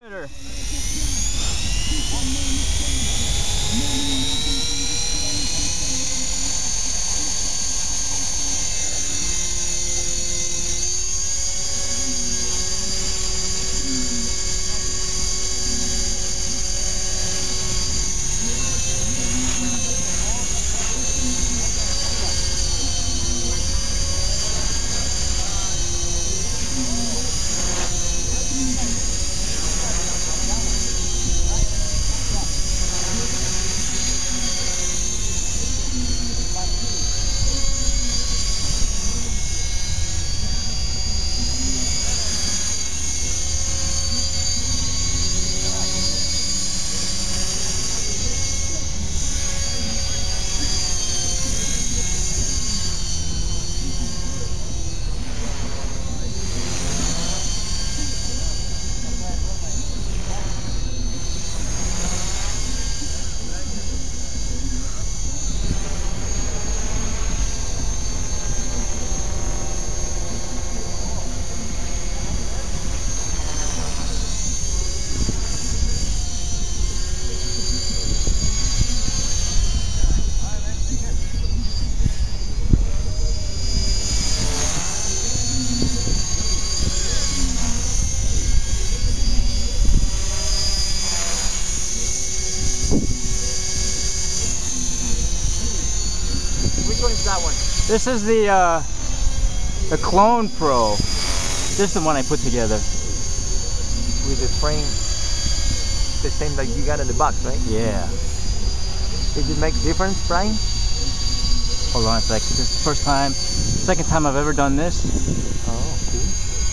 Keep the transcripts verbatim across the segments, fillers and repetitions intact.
Which one is that one? This is the uh, the Clone Pro. This is the one I put together. With the frame, the same like you got in the box, right? Yeah. Did it make difference, Brian? Hold on a sec. This is the first time, second time I've ever done this. Oh, okay.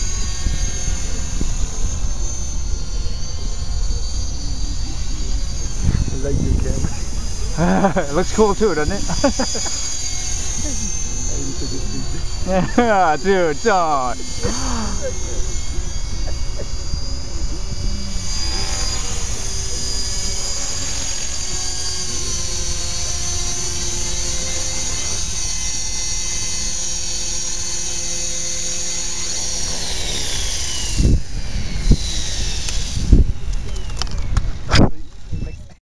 I like your camera. It looks cool too, doesn't it? Yeah, dude, don't.